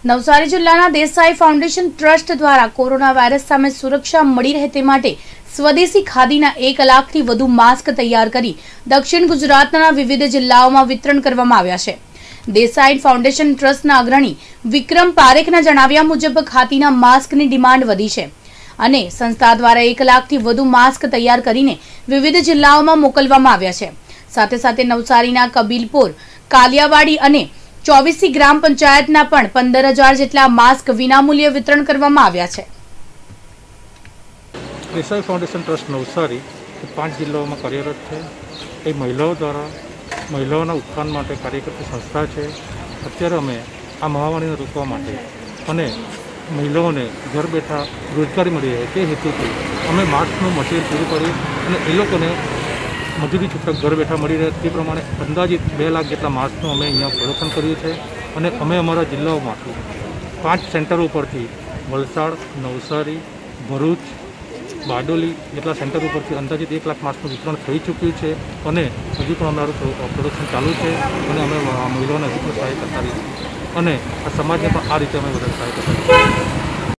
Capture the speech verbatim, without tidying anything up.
નવસારી જિલ્લાના Desai foundation trust દ્વારા corona virus સામે સુરક્ષા મળી રહે તે માટે સ્વદેશી ખાદીના એક લાખથી વધુ માસ્ક તૈયાર કરી દક્ષિણ ગુજરાતના વિવિધ જિલ્લાઓમાં વિતરણ કરવામાં આવ્યા છે। દેસાઈ ફાઉન્ડેશન ટ્રસ્ટના અગ્રણી વિક્રમ પારેખના જણાવ્યા મુજબ ખાદીના માસ્કની ડિમાન્ડ વધી છે અને સંસ્થા દ્વારા એક લાખથી વધુ માસ્ક તૈયાર કરીને વિવિધ જિલ્લાઓમાં મોકલવામાં આવ્યા છે। સાથે સાથે નવસારીના કબીલપુર, કાલિયાવાડી અને ચોવીસી ગ્રામ પંચાયતના પણ पंद्रह हज़ार જેટલા માસ્ક વિનામૂલ્યે વિતરણ કરવામાં આવ્યા છે। દેસાઈ ફાઉન્ડેશન ટ્રસ્ટ નવસારી પાંચ જિલ્લાઓમાં કાર્યરત છે। એ મહિલાઓ દ્વારા મહિલાઓના ઉત્થાન માટે કાર્ય કરતી સંસ્થા છે। અત્યારે અમે આ મહામારીને રોકવા માટે અને મહિલાઓને ઘર બેઠા રોજગારી મળી રહે તે હેતુથી અમે માસ્કનું મટીરિયલ પૂરું કર્યું અને એ લોકોને મજૂરી છૂટક ઘર બેઠા મળી રહે તે પ્રમાણે અંદાજિત બે લાખ જેટલા માસ્કનું અમે અહીંયા પ્રોડક્શન કર્યું છે અને અમે અમારા જિલ્લાઓમાંથી પાંચ સેન્ટરો પરથી વલસાડ, નવસારી, ભરૂચ, બારડોલી જેટલા સેન્ટર ઉપરથી અંદાજિત એક લાખ માસ્કનું વિતરણ થઈ ચૂક્યું છે અને હજુ પણ અમારું પ્રોડક્શન ચાલુ છે અને અમે મહિલાઓને હજુ પણ સહાય કરતા રહીશું અને આ સમાજને પણ આ રીતે અમે બધા સહાય કરતા રહીશું।